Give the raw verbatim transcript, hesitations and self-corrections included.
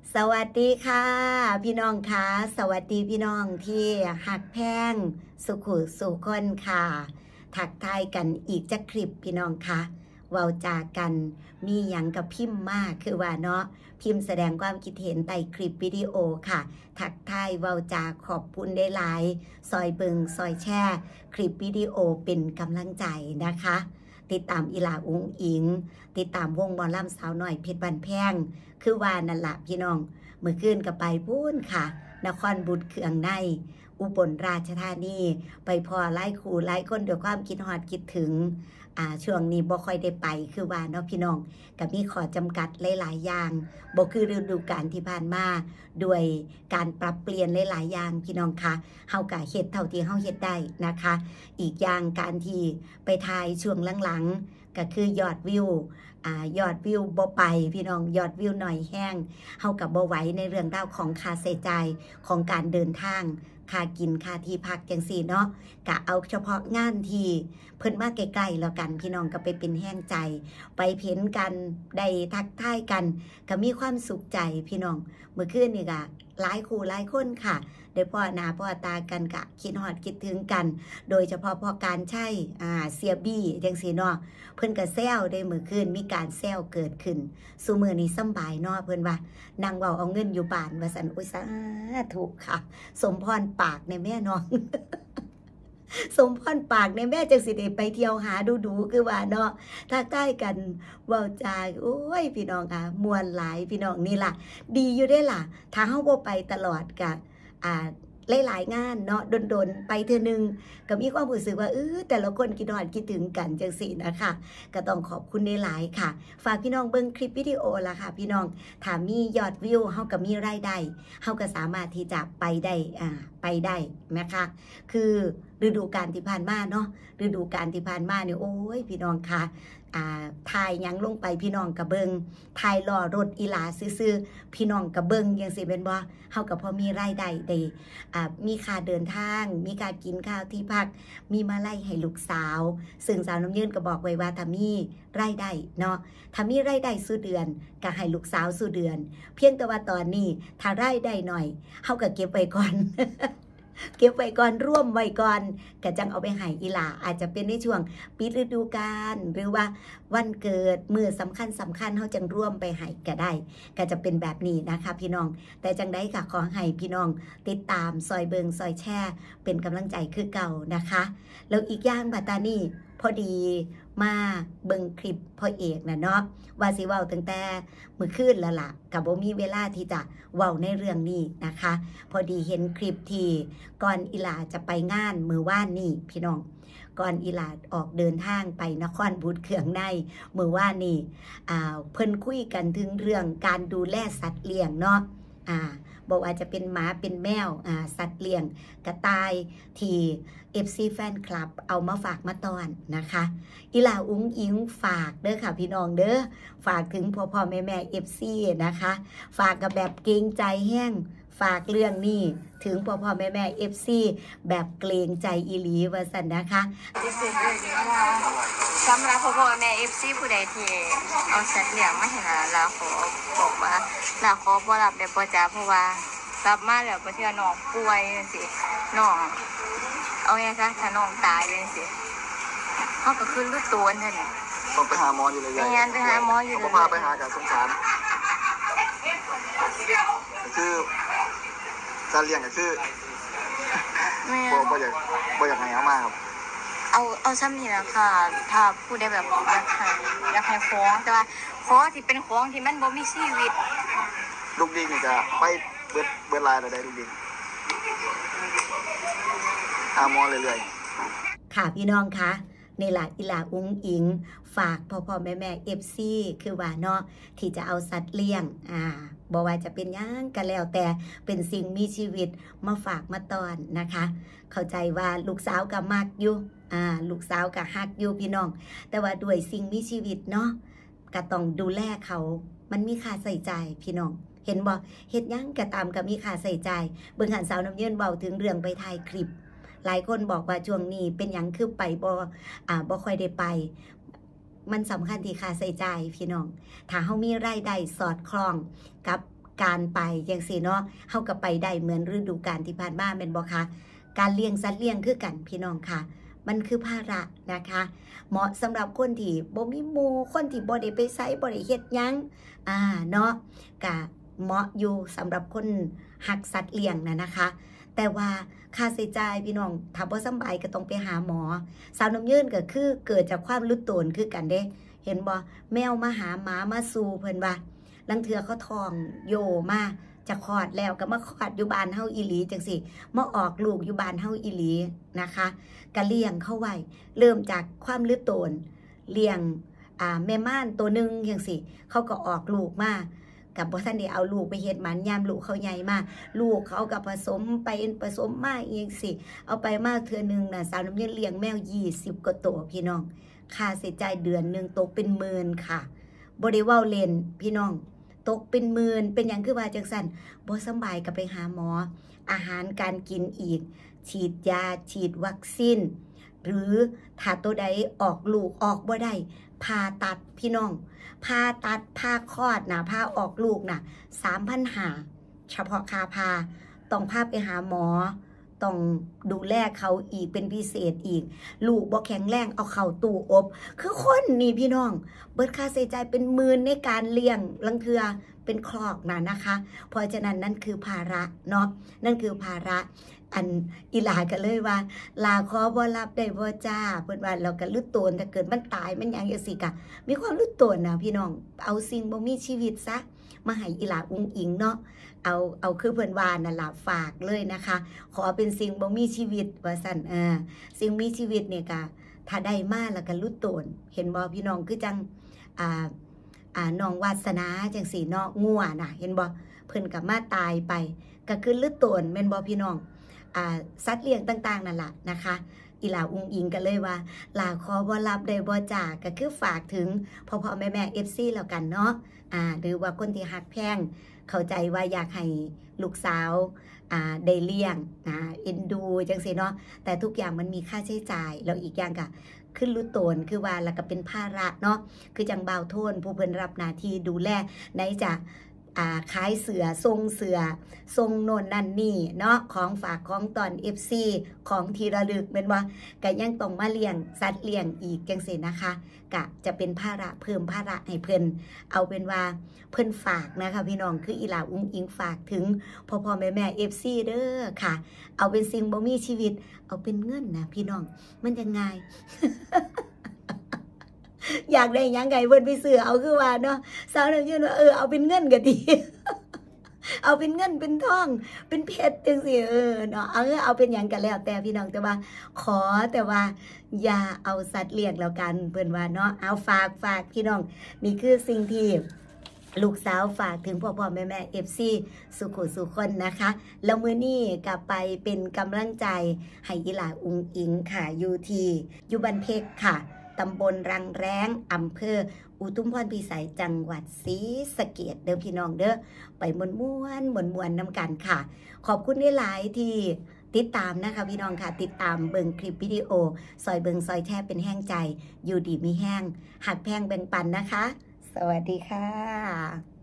สวัสดีค่ะพี่น้องคะสวัสดีพี่น้องที่หักแพงสุขุสุคนค่ะถักทายกันอีกจะคลิปพี่น้องคะเว้าจากันมีหยังกับพิมพ์มากคือว่าเนาะพิมพ์แสดงความคิดเห็นใต้คลิปวิดีโอค่ะถักทายเว้าจาขอบคุณได้หลายซอยเบิงซอยแช่คลิปวิดีโอเป็นกำลังใจนะคะติดตามอีหลาอุ้งอิงติดตามวงบอลล่ำสาวหน่อยเพชรบันแพงคือว่านั่นละพี่น้องเมื่อคืนกับไปพูนค่ะนครบุตรเขืองในอุบลราชธานีไปพอไล่ครูไล่คนด้วยความคิดฮอดคิดถึงอ่าช่วงนี้บ่ค่อยได้ไปคือว่าเนาะพี่น้องกับมีขอจำกัดหลายๆอย่างบ่คือฤดูกาลที่ผ่านมาด้วยการปรับเปลี่ยนหลายๆอย่างพี่น้องคะเฮากะเฮ็ดเท่าที่เฮาเฮ็ดได้นะคะ อีกอย่างการที่ไปถ่ายช่วงหลังๆก็คือยอดวิวอ่ายอดวิวบ่ไปพี่น้องยอดวิวหน่อยแห้งเฮากับบ่ไหวในเรื่องราวของค่าใช้จ่ายของการเดินทางค่ากินค่าที่พักจังซี่เนาะกะเอาเฉพาะงานที่เพิ่นมาใกล้ๆแล้วกันพี่น้องก็ไปเป็นแห้งใจไปเพ้นกันได้ทักทายกันก็มีความสุขใจพี่น้องเมื่อคืนนี่ก็หลายคู่หลายคนค่ะได้พ่อหน้าพ่อตากันกะคิดฮอดคิดถึงกันโดยเฉพาะพอการใช้อ่าเสียบี้จังซี่เนาะเพิ่นก็แซวได้มื้อคืนมีการแซวเกิดขึ้นซุมื้อนี้สำบายเนาะเพิ่นว่านั่งเว้าเอาเงินอยู่บ้านว่าซั่นโอ้ยสาธุค่ะสมพรปากในแม่น้อง สมพรปากในแม่จังสิได้ไปเที่ยวหาดูๆคือว่าเนาะถ้าใกล้กันเว้าจาโอ้ยพี่น้องค่ะมวนหลายพี่น้องนี่ล่ะดีอยู่ได้ล่ะถ้าเฮาบ่ไปตลอดก็อ่าหลายๆงานเนาะดนๆไปเทื่อนึงก็มีความรู้สึกว่าเออแต่ละคนคิดฮอดคิดถึงกันจังซี่นะคะก็ต้องขอบคุณหลายๆค่ะฝากพี่น้องเบิ่งคลิปวิดีโอล่ะค่ะพี่น้องถ้ามียอดวิวเฮาก็มีรายได้เฮาก็สามารถที่จะไปได้อ่าไปได้นะคะคือฤดูกาลที่ผ่านมาเนาะฤดูกาลที่ผ่านมาเนี่ยโอ้ยพี่น้องค่ะอ่าทายยังลงไปพี่น้องกระเบิงทายล้อรถอีหลาซื่อๆพี่น้องกระเบิงยังสิเป็นบ่เฮาก็พอมีรายได้ได้อ่ามีค่าเดินทางมีการกินข้าวที่พักมีมาไล่ให้ลูกสาวซึ่งสาวน้ำยืนก็บอกไว้ว่าถ้ามีรายได้เนาะถ้ามีรายได้สู่เดือนก็ให้ลูกสาวสู่เดือนเพียงแต่ว่าตอนนี้ถ้ารายได้หน่อยเฮาก็เก็บไว้ก่อน เก็บไว้ก่อนร่วมไว้ก่อนก็จังเอาไปให้อีหลาอาจจะเป็นในช่วงปิดฤดูกาลหรือว่าวันเกิดมื้อสำคัญสำคัญเฮาจังร่วมไปให้ก็ได้ก็จะเป็นแบบนี้นะคะพี่น้องแต่จังได้ค่ะขอให้พี่น้องติดตามซอยเบิงซอยแช่เป็นกำลังใจคือเก่านะคะแล้วอีกอย่างบัดตานี่พอดีมาเบิงคลิปพ่อเอกนะเนาะว่าสิเว้าตั้งแต่มื้อคืนแล้วล่ะก็บ่มีเวลาที่จะเว้าในเรื่องนี้นะคะพอดีเห็นคลิปที่ก่อนอีหลาจะไปงานมือว่านนี่พี่น้องก่อนอีหลาออกเดินทางไปนครบุตรเขืองในมือว่านนี่อ่าเพิ่นคุยกันถึงเรื่องการดูแลสัตว์เลี้ยงเนาะอ่าบอกว่าจะเป็นหมาเป็นแมวอ่าสัตว์เลี้ยงกระต่ายที่ เอฟ ซี แฟนคลับเอามาฝากมาตอนนะคะอีหลาอุ้งอิงฝากเด้อค่ะพี่น้องเด้อฝากถึงพ่อพ่อแม่แม่ เอฟ ซี นะคะฝากกับแบบเกรงใจแห้งฝากเรื่องนี้ถึงพ่อพ่อแม่แม่ เอฟ ซี แบบเกรงใจอีหลีว่าซั่นนะคะพิเศษเลยว่าสำหรับพ่อพ่อแม่ เอฟ ซี ผู้ใดที่เอาสัตว์เลี้ยงมาให้ลาลาขอบอกว่าลาขอบ่รับได้บ่จ้าเพราะว่ารับมาแล้วบ่เทื่อน้องป่วยจังซี่น้องเอาไงซะถ้าน้องตายจังซี่เฮาก็คือรู้ตัวนั่นน่ะต้องไปหาหมออยู่เลยไปงานไปหาหมออยู่เลยพาไปหากับสงสารคือการเลี้ยงก็คือบ่บ่อยากบ่อยากให้เอามาครับเอาเอาซ้ำนี่แหละค่ะถ้าผู้ใดแบบอยากให้อยากให้ฟ้องแต่ว่าขอที่เป็นของที่มันบ่มีชีวิตลูกดิงนี่ก็ไปเบิดเบิดลายแล้วได้ลูกดิงหาหมอเรื่อยๆค่ะพี่น้องคะนี่ล่ะอีหลาอุ้งอิงฝากพ่อพ่อแม่แม่ เอฟ ซี คือว่าเนาะที่จะเอาสัตว์เลี้ยงอ่าบ่ว่าจะเป็นย่างกันแล้วแต่เป็นสิ่งมีชีวิตมาฝากมาตอนนะคะเข้าใจว่าลูกสาวก็มักอยู่อ่าลูกสาวก็ฮักอยู่พี่น้องแต่ว่าด้วยสิ่งมีชีวิตเนาะก็ต้องดูแลเขามันมีค่าใส่ใจพี่น้องเห็นบ่เฮ็ดย่างก็ตามก็มีค่าใส่ใจเบิ่งหันสาวน้ำเยืนเบาถึงเรื่องไปถ่ายคลิปหลายคนบอกว่าช่วงนี้เป็นหยังคือไปบ่อ่าบ่ค่อยได้ไปมันสำคัญที่ค่าใช้จ่ายพี่น้องถ้าเฮามีรายได้สอดคล้องกับการไปจังซี่เนาะเฮาก็ไปได้เหมือนฤดูกาลที่ผ่านมาแม่นบ่คะการเลี้ยงสัตว์เลี้ยงคือกันพี่น้องค่ะมันคือภาระนะคะเหมาะสำหรับคนที่บ่มีหมู่คนที่บ่ได้ไปไสบ่ได้เฮ็ดหยังอ่าเนาะก็เหมาะอยู่สำหรับคนหักสัตว์เลี้ยงน่ะนะคะแต่ว่าค่าใช้จ่ายพี่น้องถ้าบ่สำบายก็ต้องไปหาหมอสาวน้ำยืนก็คือเกิดจากความลุดโตนคือกันเด้เห็นบ่แมวมาหาหมามาสู่เพิ่นว่าลังเทือเขาทองโยมาจะคลอดแล้วก็มาคลอดอยู่บ้านเฮาอีหลีจังสิมาออกลูกอยู่บ้านเฮาอีหลีนะคะก็เลี้ยงเข้าไว้เริ่มจากความลุดโตนเลี้ยงอ่าแม่ม่านตัวนึงจังสิเขาก็ออกลูกมากับบ่ทันได้เอาลูกไปเฮ็ดหมันยามลูกเขาใหญ่มาลูกเขาก็ผสมไปผสมมาอีกสิเอาไปมาเทื่อนึงน่ะสาวน้ำเย็นเลี้ยงแมวยี่สิบกว่าตัวพี่น้องค่าใช้จ่ายเดือนนึงตกเป็นหมื่นค่ะบ่ได้เว้าเล่นพี่น้องตกเป็นหมื่นเป็นหยังคือว่าจังซั่นบ่สบายก็ไปหาหมออาหารการกินอีกฉีดยาฉีดวัคซีนหรือถ้าตัวใดออกลูกออกบ่ได้ผ่าตัดพี่น้องผ่าตัดผ่าคลอดนะผ่าออกลูกนะ สามพันห้าร้อย เฉพาะค่าผ่าต้องพาไปหาหมอต้องดูแลเขาอีกเป็นพิเศษอีกลูกบ่แข็งแรงเอาเข้าตู้อบคือคนนี่พี่น้องเบิดค่าใช้จ่ายเป็นหมื่นในการเลี้ยงลังเทือเป็นคลอกนะนะคะเพราะฉะนั้นนั่นคือภาระเนาะนั่นคือภาระอันอีหลากันเลยว่าลาขอบ่รับได้บ่จ้าเพิ่นว่าเราก็ลุดโตนถ้าเกิดมันตายมันหยังจังซี่ก็มีความลุดโตนนะพี่น้องเอาสิ่งบ่มีชีวิตซะมาให้อีหลาอุ้งอิงเนาะเอาเอาคือเพิ่นว่านั่นล่ะฝากเลยนะคะขอเป็นสิ่งบ่มีชีวิตว่าซั่นเออสิ่งมีชีวิตเนี่ยก็ถ้าได้มาแล้วก็ลุดโตนเห็นบ่พี่น้องคือจังอ่าอ่าน้องวาสนาจังซี่เนาะงัวน่ะเห็นบ่เพิ่นก็มาตายไปก็คือลุดโตนแม่นบ่พี่น้องอ่าสัตว์เลี้ยงต่างๆนั่นแหละนะคะอีหลาอุ้งอิงกันเลยว่าลาขอบ่รับได้บ่จ่าก็คือฝากถึงพ่อพ่อแม่แม่ เอฟ ซี แล้วกันเนาะอ่าหรือว่าคนที่ฮักแพงเข้าใจว่าอยากให้ลูกสาวอ่าได้เลี้ยงอ่าเอ็นดูจังซี่เนาะแต่ทุกอย่างมันมีค่าใช้จ่ายแล้วอีกอย่างก็ขึ้นลุโตนคือว่าแล้วก็เป็นภาระเนาะคือจังบ่าวโทนผู้เพิ่นรับหน้าที่ดูแลไหนจะอ่าขายเสือทรงเสือทรงโน่นนั่นนี่เนาะของฝากของตอน เอฟ ซี ของทีระลึกเป็นว่าก็ยังต้องมาเลี้ยงสัตว์เลี้ยงอีกจังซี่นะคะกะจะเป็นภาระเพิ่มภาระให้เพิ่นเอาเป็นว่าเพิ่นฝากนะคะพี่น้องคืออีหลาอุ้งอิงฝากถึงพ่อพ่อแม่แม่ เอฟ ซี เด้อค่ะเอาเป็นสิ่งบ่มีชีวิตเอาเป็นเงินนะพี่น้องมันจะง่าย อยากได้ยังไงเพิ่นไปซื้อเอาคือว่าเนาะสาวน้ำยืนว่าเออเอาเป็นเงินก็ดี เอาเป็นเงินเป็นทองเป็นเพชรจังซี่เออเนาะเอาเอาเป็นหยังกันแล้วแต่พี่น้องแต่ว่าขอแต่ว่าอย่าเอาสัตว์เลี้ยงแล้วกันเพิ่นว่าเนาะเอาฝากฝากพี่น้องนี่คือสิ่งที่ลูกสาวฝากถึงพ่อพ่อแม่แม่ เอฟ ซี สุขุสุคนนะคะแล้วมื้อนี้กลับไปเป็นกำลังใจให้อีหลาอุ้งอิงค่ะอยู่ที่อยู่บ้านเพชรค่ะตำบลรังแร้งอำเภออุทุมพรพิสัยจังหวัดศรีสะเกษเด้อพี่น้องเด้อไปมวนม้วนมวนมวนน้ำกันค่ะขอบคุณหลายๆที่ติดตามนะคะพี่น้องค่ะติดตามเบิ่งคลิปวิดีโอซอยเบิ่งซอยแทบเป็นแห้งใจอยู่ดีมีแห้งหักแพงแบ่งปันนะคะสวัสดีค่ะ